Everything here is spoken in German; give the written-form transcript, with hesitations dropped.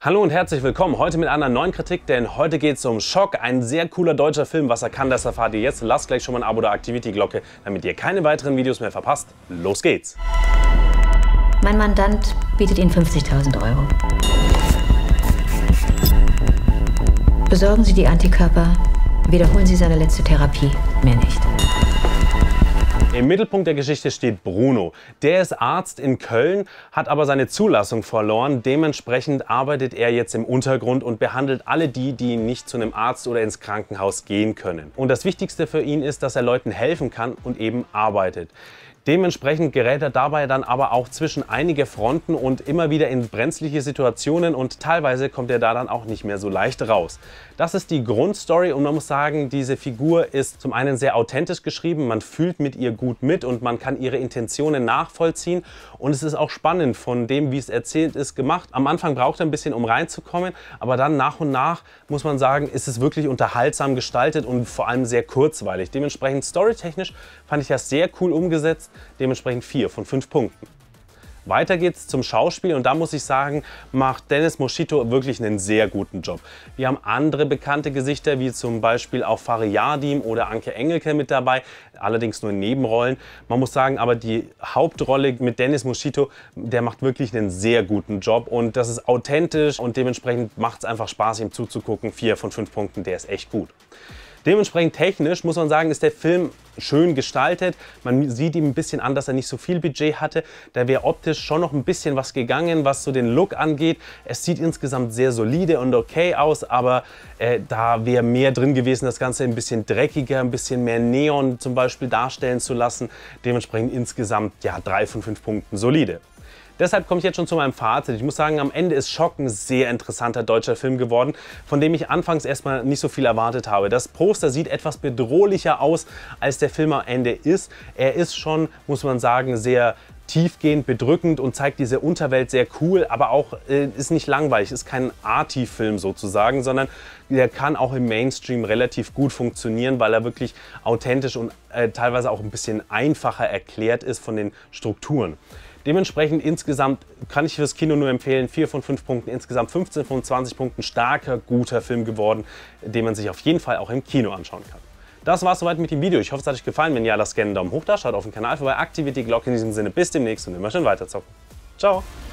Hallo und herzlich willkommen, heute mit einer neuen Kritik, denn heute geht es um Schock, ein sehr cooler deutscher Film. Was er kann, das erfahrt ihr jetzt. Lasst gleich schon mal ein Abo oder aktiviert die Glocke, damit ihr keine weiteren Videos mehr verpasst. Los geht's! Mein Mandant bietet Ihnen 50.000 Euro. Besorgen Sie die Antikörper, wiederholen Sie seine letzte Therapie, mehr nicht. Im Mittelpunkt der Geschichte steht Bruno. Der ist Arzt in Köln, hat aber seine Zulassung verloren. Dementsprechend arbeitet er jetzt im Untergrund und behandelt alle die nicht zu einem Arzt oder ins Krankenhaus gehen können. Und das Wichtigste für ihn ist, dass er Leuten helfen kann und eben arbeitet. Dementsprechend gerät er dabei dann aber auch zwischen einige Fronten und immer wieder in brenzliche Situationen und teilweise kommt er da dann auch nicht mehr so leicht raus. Das ist die Grundstory und man muss sagen, diese Figur ist zum einen sehr authentisch geschrieben, man fühlt mit ihr gut mit und man kann ihre Intentionen nachvollziehen und es ist auch spannend von dem, wie es erzählt ist, gemacht. Am Anfang braucht er ein bisschen, um reinzukommen, aber dann nach und nach, muss man sagen, ist es wirklich unterhaltsam gestaltet und vor allem sehr kurzweilig. Dementsprechend storytechnisch fand ich das sehr cool umgesetzt. Dementsprechend 4 von 5 Punkten. Weiter geht's zum Schauspiel und da muss ich sagen, macht Dennis Moschito wirklich einen sehr guten Job. Wir haben andere bekannte Gesichter, wie zum Beispiel auch Fari Yardim oder Anke Engelke mit dabei, allerdings nur in Nebenrollen. Man muss sagen, aber die Hauptrolle mit Dennis Moschito, der macht wirklich einen sehr guten Job und das ist authentisch und dementsprechend macht es einfach Spaß, ihm zuzugucken. 4 von 5 Punkten, der ist echt gut. Dementsprechend technisch muss man sagen, ist der Film schön gestaltet. Man sieht ihm ein bisschen an, dass er nicht so viel Budget hatte. Da wäre optisch schon noch ein bisschen was gegangen, was so den Look angeht. Es sieht insgesamt sehr solide und okay aus, aber da wäre mehr drin gewesen, das Ganze ein bisschen dreckiger, ein bisschen mehr Neon zum Beispiel darstellen zu lassen. Dementsprechend insgesamt ja 3 von 5 Punkten solide. Deshalb komme ich jetzt schon zu meinem Fazit. Ich muss sagen, am Ende ist Schock ein sehr interessanter deutscher Film geworden, von dem ich anfangs erstmal nicht so viel erwartet habe. Das Poster sieht etwas bedrohlicher aus, als der Film am Ende ist. Er ist schon, muss man sagen, sehr tiefgehend, bedrückend und zeigt diese Unterwelt sehr cool, aber auch ist nicht langweilig, ist kein Arty-Film sozusagen, sondern der kann auch im Mainstream relativ gut funktionieren, weil er wirklich authentisch und teilweise auch ein bisschen einfacher erklärt ist von den Strukturen. Dementsprechend insgesamt kann ich fürs Kino nur empfehlen, 4 von 5 Punkten, insgesamt 15 von 20 Punkten, starker, guter Film geworden, den man sich auf jeden Fall auch im Kino anschauen kann. Das war's soweit mit dem Video. Ich hoffe, es hat euch gefallen. Wenn ja, lasst gerne einen Daumen hoch da, schaut auf den Kanal vorbei, aktiviert die Glocke. In diesem Sinne, bis demnächst und immer schön weiterzocken. Ciao!